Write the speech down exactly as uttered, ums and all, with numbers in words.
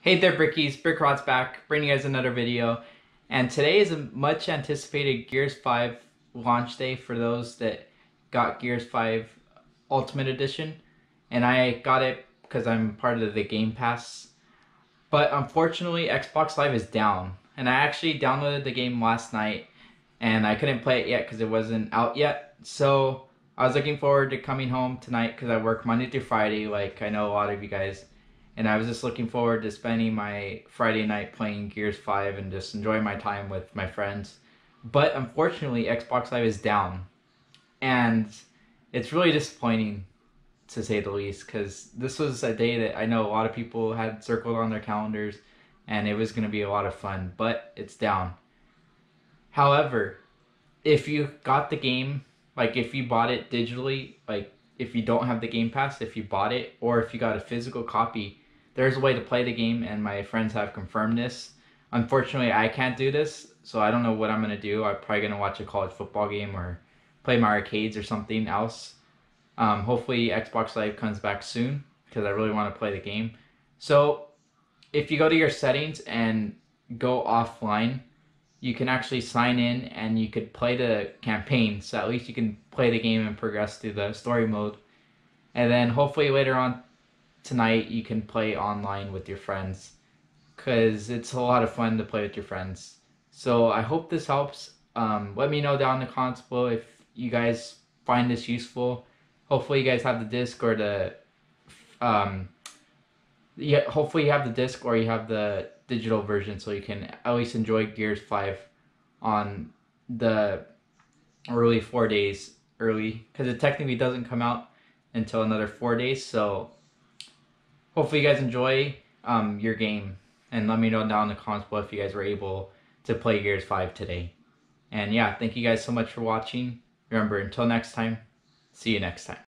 Hey there, brickies. Brickrod's back, bringing you guys another video. And today is a much anticipated Gears five launch day for those that got Gears five Ultimate Edition. And I got it because I'm part of the Game Pass. But unfortunately, Xbox Live is down. And I actually downloaded the game last night and I couldn't play it yet because it wasn't out yet. So I was looking forward to coming home tonight because I work Monday through Friday, like I know a lot of you guys. And I was just looking forward to spending my Friday night playing Gears five and just enjoying my time with my friends. But unfortunately, Xbox Live is down. And it's really disappointing, to say the least, because this was a day that I know a lot of people had circled on their calendars and it was going to be a lot of fun, but it's down. However, if you got the game, like if you bought it digitally, like if you don't have the Game Pass, if you bought it, or if you got a physical copy, there's a way to play the game, and my friends have confirmed this. Unfortunately, I can't do this, so I don't know what I'm going to do. I'm probably going to watch a college football game or play my arcades or something else. Um, hopefully Xbox Live comes back soon, because I really want to play the game. So if you go to your settings and go offline, you can actually sign in and you could play the campaign, so at least you can play the game and progress through the story mode. And then hopefully later on tonight you can play online with your friends, because it's a lot of fun to play with your friends. So I hope this helps. Um, let me know down in the comments below if you guys find this useful. Hopefully you guys have the disc or the um, yeah, hopefully you have the disc or you have the digital version, so you can at least enjoy Gears five on the early four days early, because it technically doesn't come out until another four days. So hopefully you guys enjoy um, your game, and let me know down in the comments below if you guys were able to play Gears five today. And yeah, thank you guys so much for watching. Remember, until next time, see you next time.